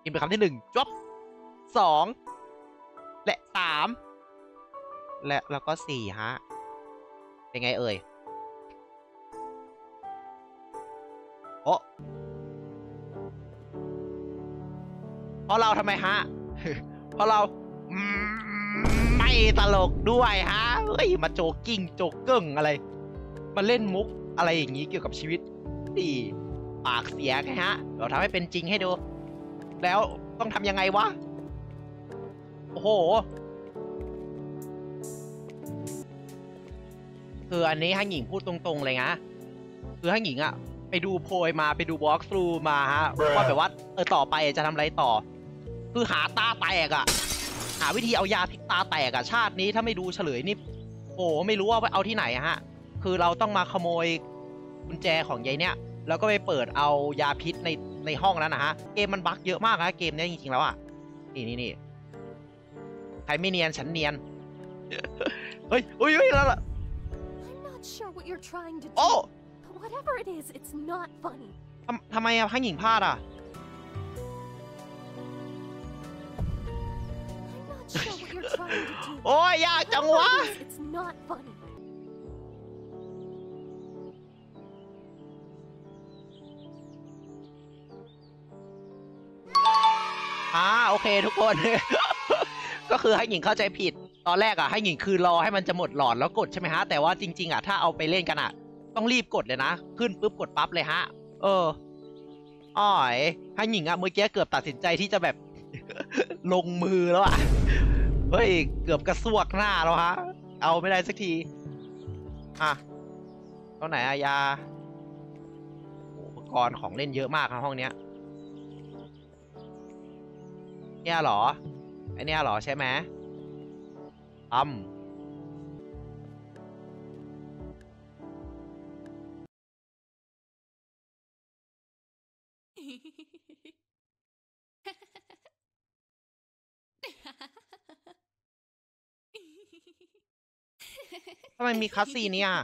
กินไปคำที่1จบ2และ3และแล้วก็4ฮะเป็นไงเอ่ยโอ้เพราะเราทำไมฮะ เพราะเราไม่ตลกด้วยฮะเฮ้ยมาโจกิ้งโจเกิ้งอะไรมาเล่นมุกอะไรอย่างนี้เกี่ยวกับชีวิตดีปากเสียไงฮะเราทำให้เป็นจริงให้ดูแล้วต้องทำยังไงวะโอ้โหคืออันนี้ฮังหญิงพูดตรงๆเลยนะคือฮังหญิงอะไปดูโพยมาไปดูบล็อกทรูมาฮะว่าแบบว่าต่อไปจะทำอะไรต่อคือหาตาแตกอะหาวิธีเอายาพิษตาแตกอะชาตินี้ถ้าไม่ดูเฉลยนี่โอ้ไม่รู้ว่าไปเอาที่ไหนฮะคือเราต้องมาขโมยกุญแจของยายเนี่ยแล้วก็ไปเปิดเอายาพิษในห้องนั้นนะฮะเกมมันบั๊กเยอะมากนะเกมนี้จริงๆแล้วอะนี่ใครไม่เนียนฉันเนียนเฮ้ยแล้วโอ้ Whatever it is, it's not funny. ทำไมอะฮังหญิงพลาดอะ โอ้ยยากจังวะโอเคทุกคน ก็คือให้หญิงเข้าใจผิดตอนแรกอะให้หญิงคือรอให้มันจะหมดหลอดแล้วกดใช่ไหมฮะแต่ว่าจริงๆอะถ้าเอาไปเล่นกันอะต้องรีบกดเลยนะขึ้นปุ๊บกดปั๊บเลยฮะอ้อยให้หญิงอะเมื่อกี้เกือบตัดสินใจที่จะแบบ ลงมือแล้วอะเฮ้ยเกือบกระซวกหน้าแล้วฮะเอาไม่ได้สักทีตรงไหนอะยาอุปกรณ์ของเล่นเยอะมากนะห้องเนี้ยเนี่ยหรอไอเนี่ยหรอใช่ไหมทำไมมีคัสซีนเนี่ย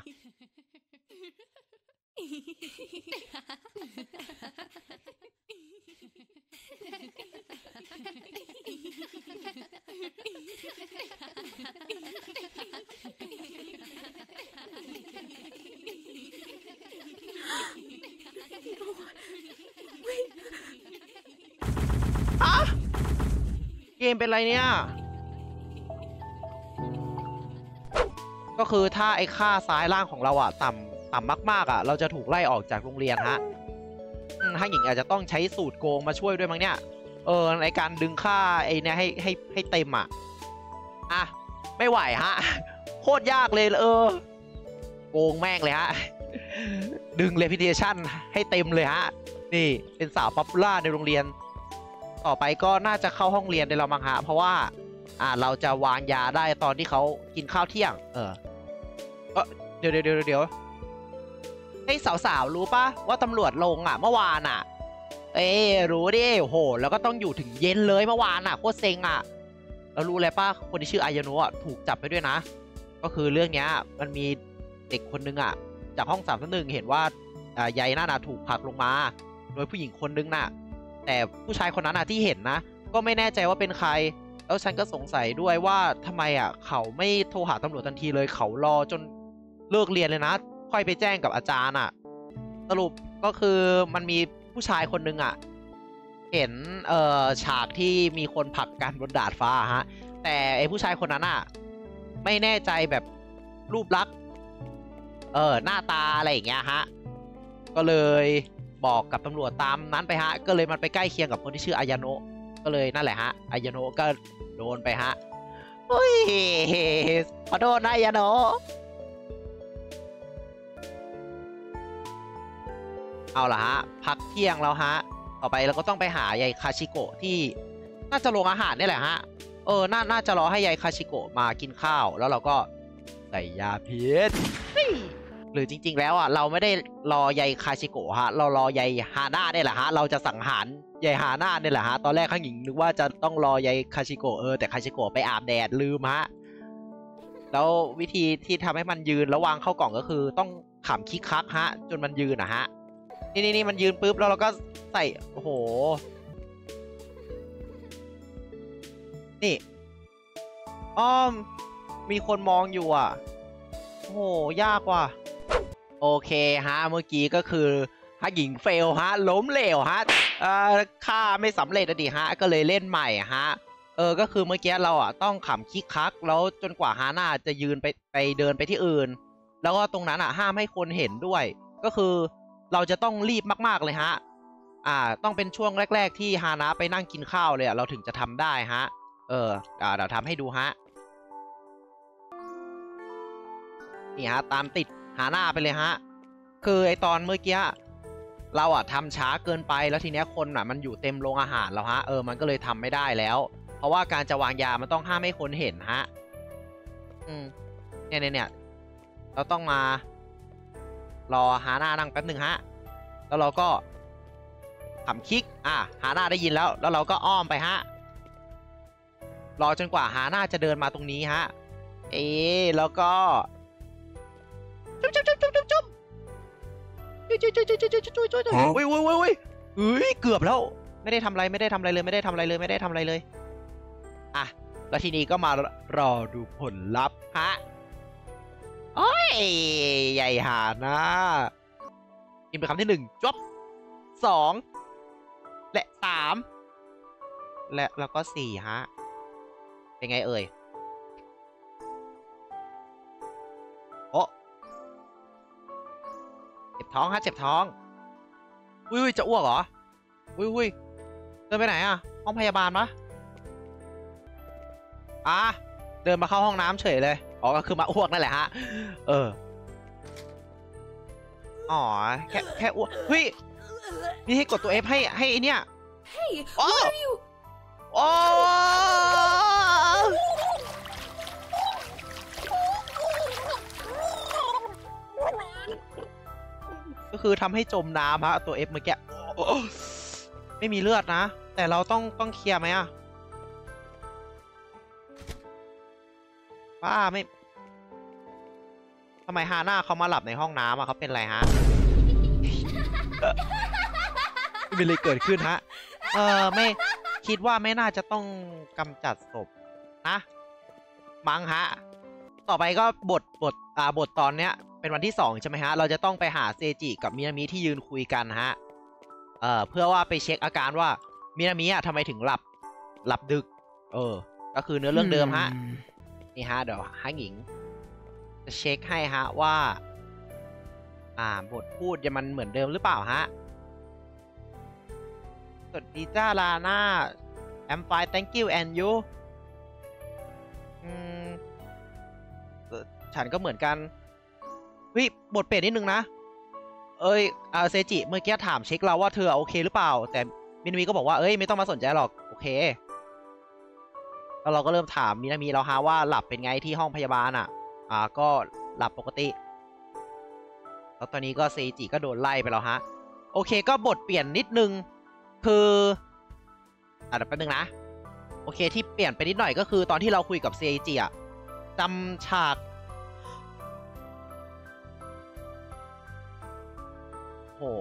เกมเป็นไรเนี่ยก็คือถ้าไอ้ค่าซ้ายล่างของเราอะต่ำมากๆอะเราจะถูกไล่ออกจากโรงเรียนฮะถ้าหญิงอาจจะต้องใช้สูตรโกงมาช่วยด้วยมั้งเนี่ยในการดึงค่าไอ้เนี่ยให้เต็มอะไม่ไหวฮะโคตรยากเลยโกงแม่งเลยฮะดึง reputation ให้เต็มเลยฮะนี่เป็นสาวป๊อปปูล่าในโรงเรียนต่อไปก็น่าจะเข้าห้องเรียนได้แล้วมั้งฮะเพราะว่าเราจะวางยาได้ตอนที่เขากินข้าวเที่ยงเดี๋ยวให้สาวๆรู้ปะว่าตำรวจลงเมื่อวานรู้ดิโหแล้วก็ต้องอยู่ถึงเย็นเลยเมื่อวานโคตรเซ็งแล้วรู้เลยปะคนที่ชื่ออายาโนะถูกจับไปด้วยนะก็คือเรื่องนี้มันมีเด็กคนนึงจากห้อง301เห็นว่ายายน่าถูกผลักลงมาโดยผู้หญิงคนนึงแต่ผู้ชายคนนั้นที่เห็นนะก็ไม่แน่ใจว่าเป็นใครแล้วฉันก็สงสัยด้วยว่าทำไมเขาไม่โทรหาตำรวจทันทีเลยเขารอจนเลิกเรียนเลยนะค่อยไปแจ้งกับอาจารย์สรุปก็คือมันมีผู้ชายคนนึงเห็นฉากที่มีคนผลักกันบนดาดฟ้าฮะแต่ไอ้ผู้ชายคนนั้นไม่แน่ใจแบบรูปลักษณ์หน้าตาอะไรอย่างเงี้ยฮะก็เลยบอกกับตำรวจตามนั้นไปฮะก็เลยมันไปใกล้เคียงกับคนที่ชื่ออายาโนะก็เลยนั่นแหละฮะอายาโนะก็โดนไปฮะอุ้ยขอโทษนะอายาโนะเอาล่ะฮะพักเที่ยงแล้วฮะต่อไปเราก็ต้องไปหายายคาชิโกะที่น่าจะโรงอาหารนี่แหละฮะน่าจะรอให้ยายคาชิโกะมากินข้าวแล้วเราก็ใส่ยาพิษหรือจริงๆแล้วเราไม่ได้รอยายคาชิโกะฮะเรารอยายฮาน่าเนี่ยแหละฮะเราจะสังหารยายฮาน่าเนี่ยแหละฮะตอนแรกข้างหญิงนึกว่าจะต้องรอยายคาชิโกะแต่คาชิโกะไปอาบแดดลืมฮะแล้ววิธีที่ทำให้มันยืนแล้ววางเข้ากล่องก็คือต้องขำคิกคักฮะจนมันยืนฮะนี่มันยืนปุ๊บแล้วเราก็ใส่โอ้โหนี่อ้อมมีคนมองอยู่อ่ะโอ้โหยากว่ะโอเคฮะเมื่อกี้ก็คือฮะหญิงเฟลฮะล้มเหลวฮะฆ่าไม่สำเร็จดิฮะก็เลยเล่นใหม่ฮะก็คือเมื่อกี้เราอ่ะต้องขำคิกคักแล้วจนกว่าฮาน่าจะยืนไปเดินไปที่อื่นแล้วก็ตรงนั้นอ่ะห้ามให้คนเห็นด้วยก็คือเราจะต้องรีบมากๆเลยฮะต้องเป็นช่วงแรกๆที่ฮาน่าไปนั่งกินข้าวเลยเราถึงจะทำได้ฮะเดี๋ยวทำให้ดูฮะนี่ฮะตามติดฮาน่าไปเลยฮะคือไอตอนเมื่อกี้เราอะทำช้าเกินไปแล้วทีเนี้ยคนอะมันอยู่เต็มโรงอาหารแล้วฮะมันก็เลยทำไม่ได้แล้วเพราะว่าการจะวางยามันต้องห้ามให้คนเห็นฮะเนี่ยเราต้องมารอฮาน่านั่งแป๊บหนึ่งฮะแล้วเราก็ขำคลิกฮาน่าได้ยินแล้วเราก็อ้อมไปฮะรอจนกว่าฮาน่าจะเดินมาตรงนี้ฮะแล้วก็จุ๊บอุ้ยเกือบแล้วไม่ได้ทำอะไรเลยแล้วทีนี้ก็มารอดูผลลัพธ์ฮะโอ้ยใหญ่หานะกินไปคำที่1จบ2และ3และแล้วก็4ฮะเป็นไงเอ่ยโอ้เจ็บท้องฮะเจ็บท้องอุ้ยจะอ้วกเหรออุ้ยเดินไปไหนอะห้องพยาบาลปะเดินมาเข้าห้องน้ำเฉยเลยก็คือมาอ้วกนั่นแหละฮะแค่อ้วกเฮ้ยนี่ให้กดตัว F ให้ไอเนี่ย Hey, what are you? ก็คือทำให้จมน้ำฮะตัว F เมื่อกี้ไม่มีเลือดนะแต่เราต้องเคลียร์ไหมป้าไม่ทำไมฮาน่าเขามาหลับในห้องน้ำเขาเป็นไรฮะไม่มีอะไรเกิดขึ้นฮะไม่คิดว่าไม่น่าจะต้องกำจัดศพนะมั้งฮะต่อไปก็บทตอนเนี้ยเป็นวันที่2ใช่ไหมฮะเราจะต้องไปหาเซจิกับมินามิที่ยืนคุยกันฮะเพื่อว่าไปเช็คอาการว่ามินามิทำไมถึงหลับดึกก็คือเนื้อเรื่องเดิมฮะนี่ฮะเดี๋ยวฮะหญิงจะเช็คให้ฮะว่าบทพูดจะมันเหมือนเดิมหรือเปล่าฮะสวัสดีจ้าลาน่า I'm fine thank you and you ฉันก็เหมือนกันบทเปลี่ยนนิดนึงนะเซจิเมื่อกี้ถามเช็คเราว่าเธอโอเคหรือเปล่าแต่มินามิก็บอกว่าไม่ต้องมาสนใจหรอกโอเคแล้วเราก็เริ่มถามมินามิแล้วฮะว่าหลับเป็นไงที่ห้องพยาบาลก็หลับปกติแล้วตอนนี้ก็เซจิก็โดนไล่ไปแล้วฮะโอเคก็บทเปลี่ยนนิดนึงคือเดี๋ยวแป๊บนึงนะโอเคที่เปลี่ยนไปนิดหน่อยก็คือตอนที่เราคุยกับเซจิจำฉากโห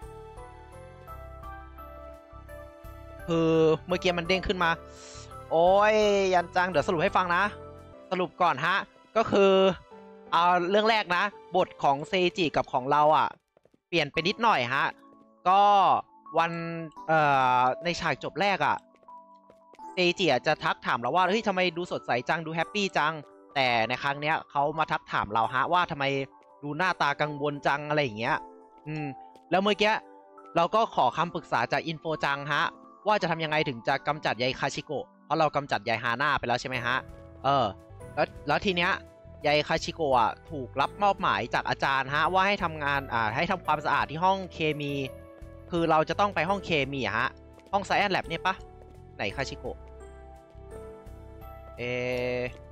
คือเมื่อกี้มันเด้งขึ้นมาโอ้ยยันจังเดี๋ยวสรุปให้ฟังนะสรุปก่อนฮะก็คือเรื่องแรกนะบทของเซจิกับของเราเปลี่ยนไปนิดหน่อยฮะก็วันในฉากจบแรกเซจิจะทักถามเราว่าเฮ้ยทำไมดูสดใสจังดูแฮปปี้จังแต่ในครั้งเนี้ยเขามาทักถามเราฮะว่าทำไมดูหน้าตากังวลจังอะไรอย่างเงี้ยแล้วเมื่อกี้เราก็ขอคำปรึกษาจากอินโฟจังฮะว่าจะทำยังไงถึงจะกำจัดยายคาชิโกะเพราะเรากำจัดยายฮาน่าไปแล้วใช่ไหมฮะแล้วทีเนี้ยยายคาชิโกะถูกรับมอบหมายจากอาจารย์ฮะว่าให้ทำงานให้ทำความสะอาดที่ห้องเคมีคือเราจะต้องไปห้องเคมีฮะห้องไซแอนแลบเนี่ยปะไหนคาชิโกะ